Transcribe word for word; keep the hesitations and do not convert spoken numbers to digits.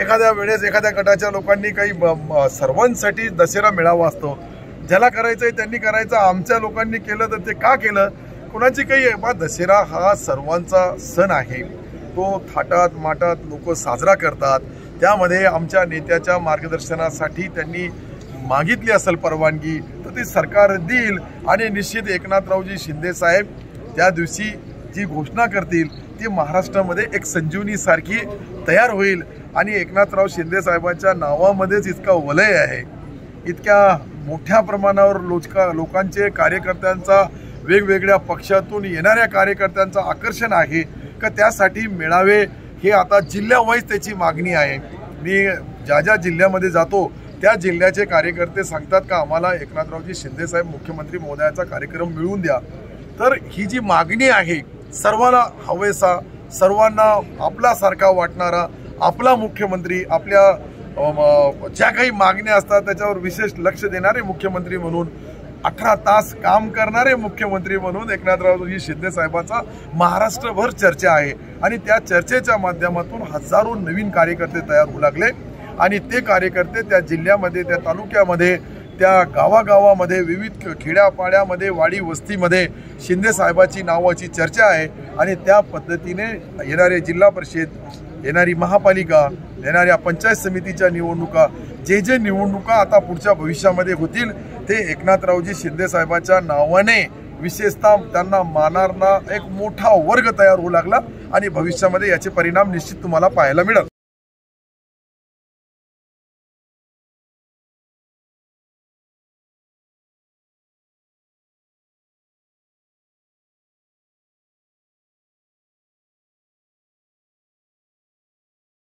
एखाद्या वेळेस एखाद्या गटाच्या लोकांनी काही सर्वांसाठी दसरा मेळावा असतो, ज्याला करायचं आहे त्यांनी करायचं, आमच्या लोकांनी केलं तर ते का केलं, कुणाची काही बा दसरा हा सर्वांचा सण आहे, तो थाटात माटात लोक साजरा करतात। त्यामध्ये आमच्या नेत्याच्या मार्गदर्शनासाठी त्यांनी मागितली असेल परवानगी तर ती सरकार देईल आणि निश्चित एकनाथरावजी शिंदे साहेब त्या दिवशी जी घोषणा करतील ती महाराष्ट्रामध्ये एक संजीवनी सारखी तयार होईल आणि एकनाथराव शिंदे साहेबांच्या नावामध्येच इतका वलय आहे, इतक्या मोठ्या प्रमाणावर लोचका लोकांचे कार्यकर्त्यांचा वेगवेगळ्या पक्षातून येणाऱ्या कार्यकर्त्यांचं आकर्षण आहे का त्यासाठी मेळावे हे आता जिल्ह्यावाईज त्याची मागणी आहे। मी ज्या ज्या जिल्ह्यामध्ये जातो त्या जिल्ह्याचे कार्यकर्ते सांगतात का आम्हाला एकनाथरावजी शिंदे साहेब मुख्यमंत्री महोदयाचा कार्यक्रम मिळवून द्या। तर ही जी मागणी आहे सर्वांना हवेसा, सर्वांना आपल्यासारखा वाटणारा आपला मुख्यमंत्री, आपल्या ज्या काही मागण्या असतात त्याच्यावर विशेष लक्ष देणारे मुख्यमंत्री म्हणून, अठरा तास काम करणारे मुख्यमंत्री म्हणून एकनाथरावजी शिंदे साहेबांचा महाराष्ट्रभर चर्चा आहे आणि त्या चर्चेच्या माध्यमातून हजारो नवीन कार्यकर्ते तयार होऊ लागले आणि ते कार्यकर्ते त्या जिल्ह्यामध्ये, त्या तालुक्यामध्ये, त्या गावागावामध्ये, विविध खेड्यापाड्यामध्ये, वाडी वस्तीमध्ये शिंदे साहेबाची नावाची चर्चा आहे आणि त्या पद्धतीने येणारे जिल्हा परिषद, येणारी महापालिका, येणाऱ्या पंचायत समितीच्या निवडणुका, जे जे निवडणुका आता पुढच्या भविष्यामध्ये होतील ते एकनाथरावजी शिंदे साहेबांच्या नावाने विशेषतः त्यांना मानणारा एक मोठा वर्ग तयार होऊ लागला आणि भविष्यामध्ये याचे परिणाम निश्चित तुम्हाला पाहायला मिळेल।